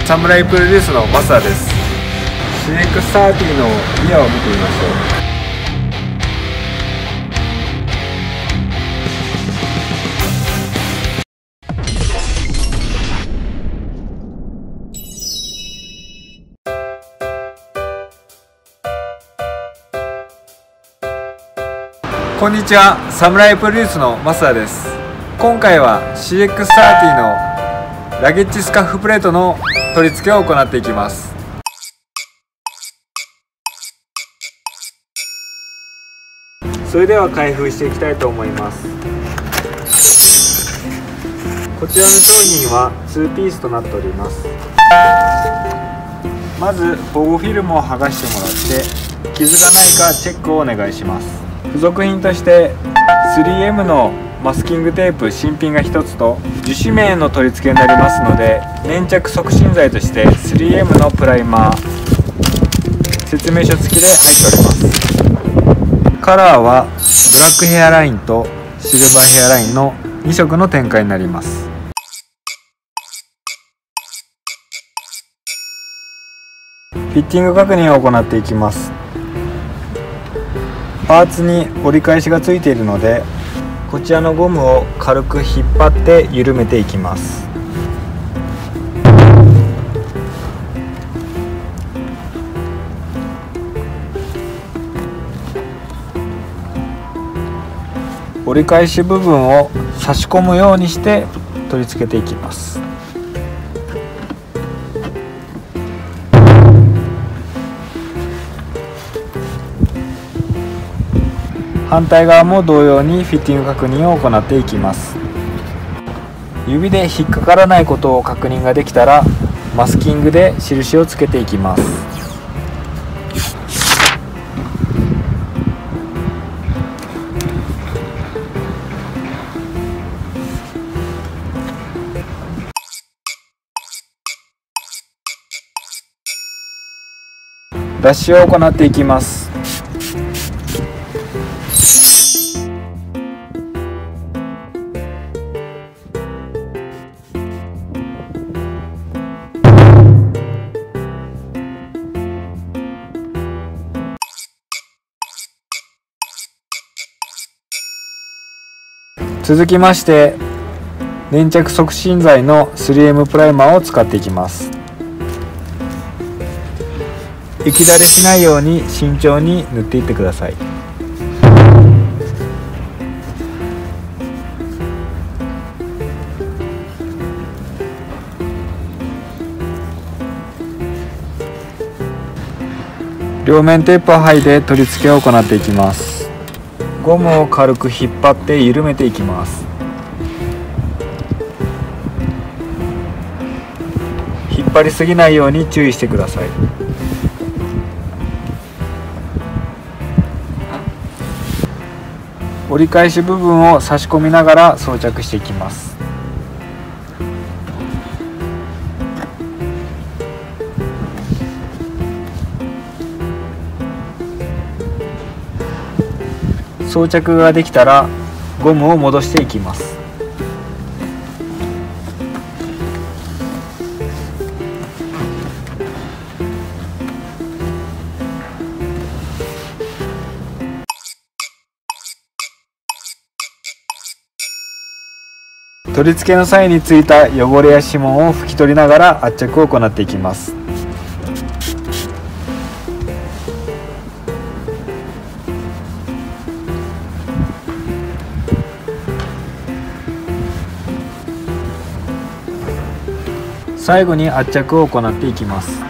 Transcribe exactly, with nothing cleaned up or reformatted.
サムライプロデュースのマスターです。 シーエックスサーティー のギアを見てみましょう。こんにちは、サムライプロデュースのマスターです。今回は シーエックスサーティー のラゲッジスカッフプレートの取り付けを行っていきます。それでは開封していきたいと思います。こちらの商品はにピースとなっております。まず保護フィルムを剥がしてもらって傷がないかチェックをお願いします。付属品として スリーエム のマスキングテープ新品がひとつと樹脂面の取り付けになりますので、粘着促進剤として スリーエム のプライマー、説明書付きで入っております。カラーはブラックヘアラインとシルバーヘアラインのに色の展開になります。フィッティング確認を行っていきます。パーツに折り返しがついているので、こちらのゴムを軽く引っ張って緩めていきます。折り返し部分を差し込むようにして取り付けていきます。反対側も同様にフィッティング確認を行っていきます。指で引っかからないことを確認ができたらマスキングで印をつけていきます。脱脂を行っていきます。続きまして粘着促進剤の スリーエム プライマーを使っていきます。液だれしないように慎重に塗っていってください。両面テープを剥いで取り付けを行っていきます。ゴムを軽く引っ張って緩めていきます。引っ張りすぎないように注意してください。折り返し部分を差し込みながら装着していきます。装着ができたらゴムを戻していきます。取り付けの際についた汚れや指紋を拭き取りながら圧着を行っていきます。最後に圧着を行っていきます。